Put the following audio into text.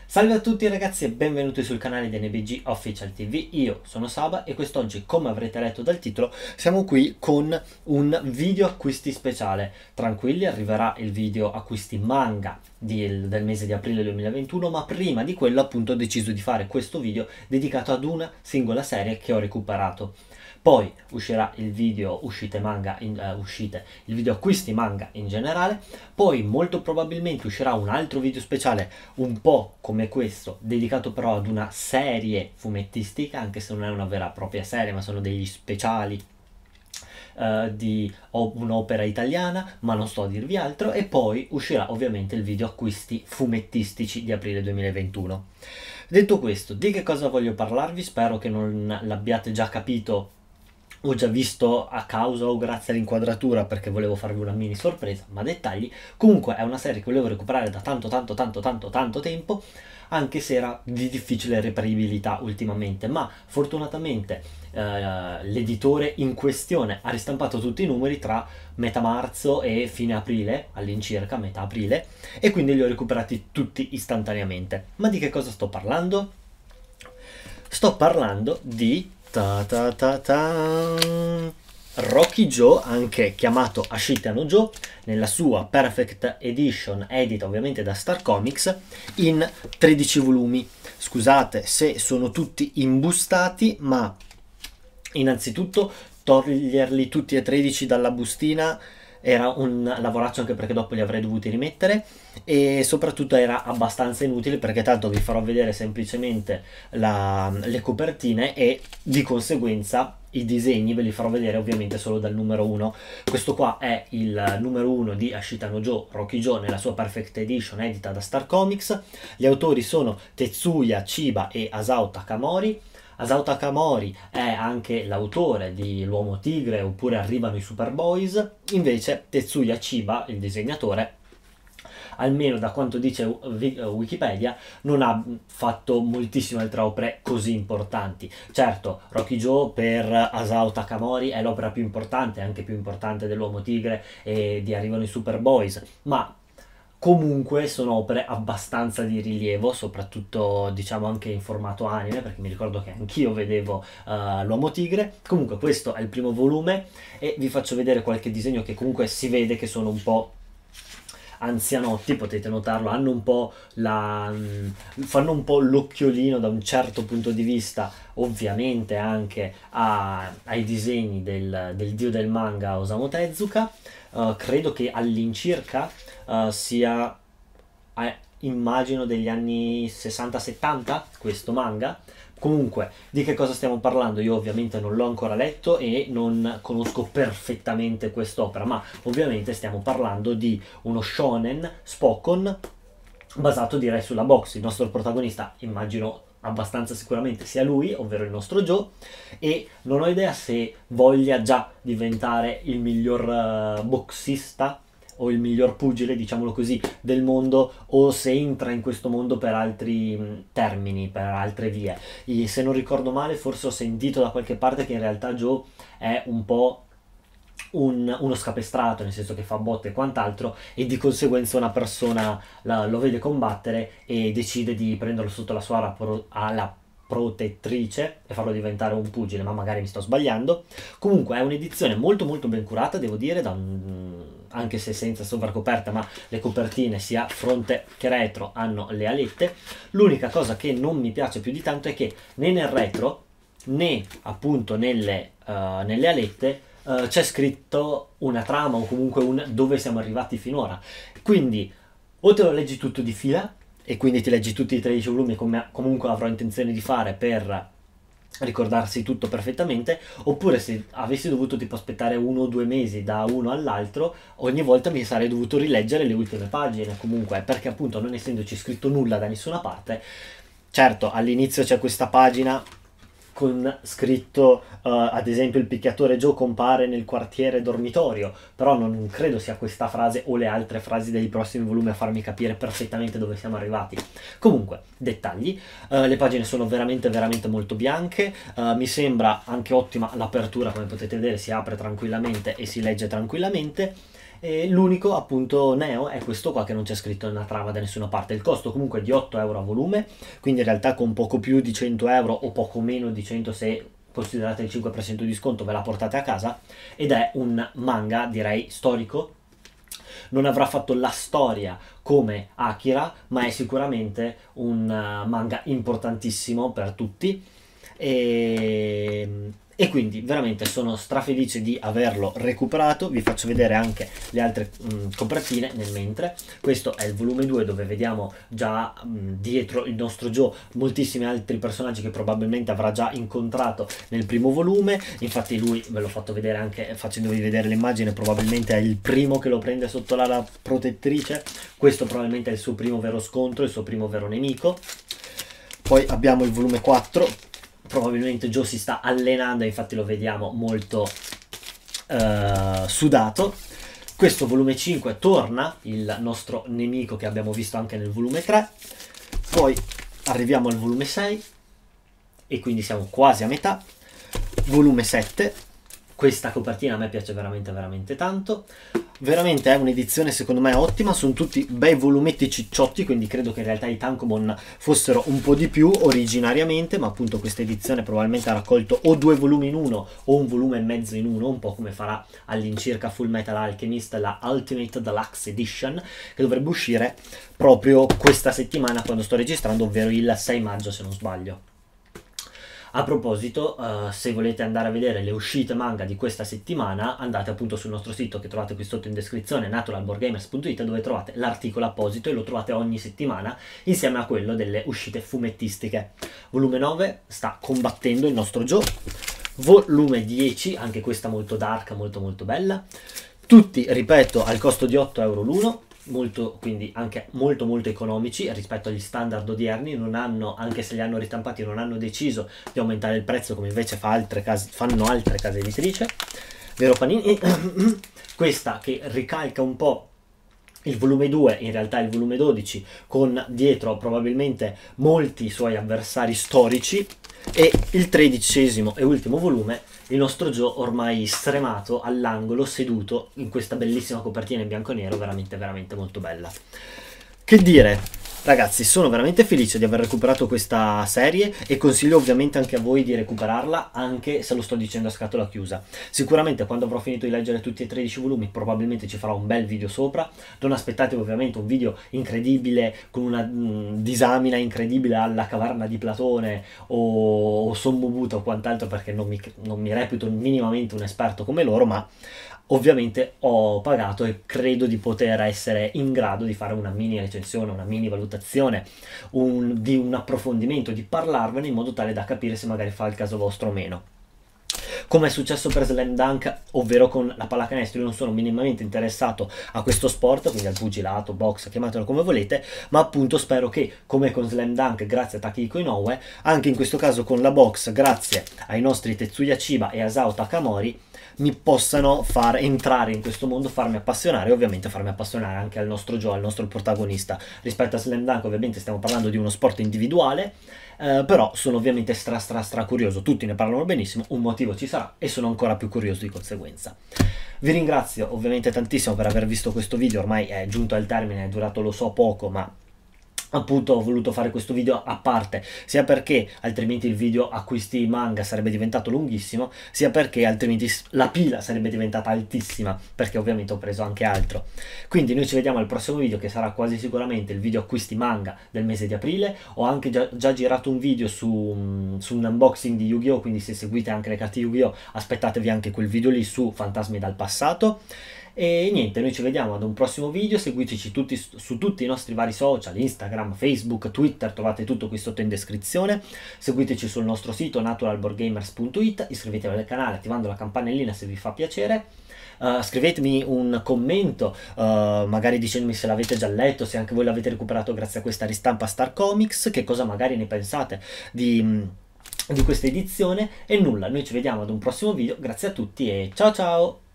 Salve a tutti ragazzi e benvenuti sul canale di NBG Official TV, io sono Saba e quest'oggi, come avrete letto dal titolo, siamo qui con un video acquisti speciale. Tranquilli, arriverà il video acquisti manga del mese di aprile 2021, ma prima di quello appunto ho deciso di fare questo video dedicato ad una singola serie che ho recuperato. Poi uscirà il video il video acquisti manga in generale, poi molto probabilmente uscirà un altro video speciale un po' come questo, dedicato però ad una serie fumettistica, anche se non è una vera e propria serie, ma sono degli speciali di un'opera italiana, ma non sto a dirvi altro, e poi uscirà ovviamente il video acquisti fumettistici di aprile 2021. Detto questo, di che cosa voglio parlarvi? Spero che non l'abbiate già capito o già visto a causa o grazie all'inquadratura, perché volevo farvi una mini sorpresa, ma dettagli. Comunque è una serie che volevo recuperare da tanto tempo, anche se era di difficile reperibilità ultimamente, ma fortunatamente l'editore in questione ha ristampato tutti i numeri tra metà marzo e fine aprile, all'incirca metà aprile, e quindi li ho recuperati tutti istantaneamente. Ma di che cosa sto parlando? Sto parlando di Rocky Joe, anche chiamato Ashita no Joe, nella sua Perfect Edition, edita ovviamente da Star Comics, in 13 volumi. Scusate se sono tutti imbustati, ma innanzitutto toglierli tutti e 13 dalla bustina era un lavoraccio, anche perché dopo li avrei dovuti rimettere, e soprattutto era abbastanza inutile perché tanto vi farò vedere semplicemente le copertine e di conseguenza i disegni ve li farò vedere ovviamente solo dal numero 1. Questo qua è il numero 1 di Ashita no Joe, Rocky Joe, nella sua Perfect Edition edita da Star Comics. Gli autori sono Tetsuya Chiba e Asao Takamori. Asao Takamori è anche l'autore di L'Uomo Tigre oppure Arrivano i Superboys, invece Tetsuya Chiba, il disegnatore, almeno da quanto dice Wikipedia, non ha fatto moltissime altre opere così importanti. Certo, Rocky Joe per Asao Takamori è l'opera più importante, anche più importante dell'Uomo Tigre e di Arrivano i Superboys, ma comunque sono opere abbastanza di rilievo, soprattutto diciamo anche in formato anime, perché mi ricordo che anch'io vedevo l'Uomo Tigre. Comunque questo è il primo volume e vi faccio vedere qualche disegno che comunque si vede che sono un po' anzianotti, potete notarlo, hanno un po' fanno un po' l'occhiolino da un certo punto di vista, ovviamente anche ai disegni del dio del manga Osamu Tezuka. Credo che all'incirca sia immagino degli anni 60-70 questo manga. Comunque, di che cosa stiamo parlando? Io ovviamente non l'ho ancora letto e non conosco perfettamente quest'opera, ma ovviamente stiamo parlando di uno shonen Spokon basato direi sulla box. Il nostro protagonista, immagino abbastanza sicuramente sia lui, ovvero il nostro Joe, e non ho idea se voglia già diventare il miglior boxista o il miglior pugile, diciamolo così, del mondo, o se entra in questo mondo per altri termini, per altre vie. E se non ricordo male, forse ho sentito da qualche parte che in realtà Joe è un po' uno scapestrato, nel senso che fa botte e quant'altro, e di conseguenza una persona lo vede combattere e decide di prenderlo sotto la sua ala protettrice e farlo diventare un pugile, ma magari mi sto sbagliando. Comunque è un'edizione molto ben curata, devo dire, anche se senza sovracoperta, ma le copertine sia fronte che retro hanno le alette. L'unica cosa che non mi piace più di tanto è che né nel retro né appunto nelle alette c'è scritto una trama o comunque un dove siamo arrivati finora. Quindi o te lo leggi tutto di fila e quindi ti leggi tutti i 13 volumi, come comunque avrò intenzione di fare per ricordarsi tutto perfettamente, oppure se avessi dovuto tipo aspettare 1 o 2 mesi da uno all'altro, ogni volta mi sarei dovuto rileggere le ultime pagine, comunque, perché appunto non essendoci scritto nulla da nessuna parte. Certo, all'inizio c'è questa pagina con scritto ad esempio il picchiatore Joe compare nel quartiere dormitorio, però non credo sia questa frase o le altre frasi dei prossimi volumi a farmi capire perfettamente dove siamo arrivati. Comunque, dettagli, le pagine sono veramente veramente molto bianche, mi sembra anche ottima l'apertura, come potete vedere si apre tranquillamente e si legge tranquillamente. E l'unico appunto neo è questo qua che non c'è scritto nella trama da nessuna parte. Il costo comunque è di 8 euro a volume, quindi in realtà con poco più di 100 euro o poco meno di 100 se considerate il 5% di sconto ve la portate a casa, ed è un manga direi storico. Non avrà fatto la storia come Akira, ma è sicuramente un manga importantissimo per tutti. E quindi veramente sono strafelice di averlo recuperato. Vi faccio vedere anche le altre copertine nel mentre. Questo è il volume 2 dove vediamo già dietro il nostro Joe moltissimi altri personaggi che probabilmente avrà già incontrato nel primo volume. Infatti lui, ve l'ho fatto vedere anche facendovi vedere l'immagine, probabilmente è il primo che lo prende sotto l'ala protettrice. Questo probabilmente è il suo primo vero scontro, il suo primo vero nemico. Poi abbiamo il volume 4. Probabilmente Joe si sta allenando, infatti lo vediamo molto sudato. Questo volume 5 torna il nostro nemico che abbiamo visto anche nel volume 3. Poi arriviamo al volume 6 e quindi siamo quasi a metà. Volume 7. Questa copertina a me piace veramente veramente tanto. Veramente è un'edizione secondo me ottima, sono tutti bei volumetti cicciotti, quindi credo che in realtà i tankobon fossero un po' di più originariamente, ma appunto questa edizione probabilmente ha raccolto o 2 volumi in uno o un volume e mezzo in uno, un po' come farà all'incirca Full Metal Alchemist, la Ultimate Deluxe Edition, che dovrebbe uscire proprio questa settimana quando sto registrando, ovvero il 6 maggio se non sbaglio. A proposito, se volete andare a vedere le uscite manga di questa settimana, andate appunto sul nostro sito che trovate qui sotto in descrizione, naturalboardgamers.it, dove trovate l'articolo apposito e lo trovate ogni settimana insieme a quello delle uscite fumettistiche. Volume 9 sta combattendo il nostro Joe. Volume 10, anche questa molto dark, molto molto bella. Tutti, ripeto, al costo di 8 euro l'uno. Quindi anche molto molto economici rispetto agli standard odierni. Non hanno, anche se li hanno ritampati, non hanno deciso di aumentare il prezzo come invece fanno altre case editrici, vero Panini? Questa che ricalca un po' il volume 2, in realtà il volume 12, con dietro probabilmente molti suoi avversari storici, e il 13° e ultimo volume, il nostro Joe ormai stremato all'angolo, seduto in questa bellissima copertina in bianco e nero, veramente veramente molto bella. Che dire, ragazzi, sono veramente felice di aver recuperato questa serie e consiglio ovviamente anche a voi di recuperarla, anche se lo sto dicendo a scatola chiusa. Sicuramente quando avrò finito di leggere tutti e 13 volumi probabilmente ci farò un bel video sopra. Non aspettatevi ovviamente un video incredibile con una disamina incredibile alla caverna di Platone o Sommobuto o quant'altro, perché non mi reputo minimamente un esperto come loro, ma ovviamente ho pagato e credo di poter essere in grado di fare una mini recensione, una mini valutazione, di un approfondimento, di parlarvene in modo tale da capire se magari fa il caso vostro o meno. Come è successo per Slam Dunk, ovvero con la pallacanestro, io non sono minimamente interessato a questo sport, quindi al pugilato, box, chiamatelo come volete, ma appunto spero che, come con Slam Dunk, grazie a Takehiko Inoue, anche in questo caso con la box, grazie ai nostri Tetsuya Chiba e Asao Takamori, mi possano far entrare in questo mondo, farmi appassionare e ovviamente farmi appassionare anche al nostro Joe, al nostro protagonista. Rispetto a Slam Dunk ovviamente stiamo parlando di uno sport individuale, però sono ovviamente stra curioso, tutti ne parlano benissimo, un motivo ci sarà e sono ancora più curioso di conseguenza. Vi ringrazio ovviamente tantissimo per aver visto questo video, ormai è giunto al termine, è durato lo so poco, ma appunto ho voluto fare questo video a parte, sia perché altrimenti il video acquisti manga sarebbe diventato lunghissimo, sia perché altrimenti la pila sarebbe diventata altissima, perché ovviamente ho preso anche altro. Quindi noi ci vediamo al prossimo video, che sarà quasi sicuramente il video acquisti manga del mese di aprile. Ho anche già girato un video su un unboxing di Yu-Gi-Oh!, quindi se seguite anche le carte Yu-Gi-Oh! Aspettatevi anche quel video lì su Fantasmi dal passato. E niente, noi ci vediamo ad un prossimo video, seguiteci su tutti i nostri vari social, Instagram, Facebook, Twitter, trovate tutto qui sotto in descrizione, seguiteci sul nostro sito naturalboardgamers.it, iscrivetevi al canale attivando la campanellina se vi fa piacere, scrivetemi un commento, magari dicendomi se l'avete già letto, se anche voi l'avete recuperato grazie a questa ristampa Star Comics, che cosa magari ne pensate di di questa edizione. E nulla, noi ci vediamo ad un prossimo video, grazie a tutti e ciao ciao!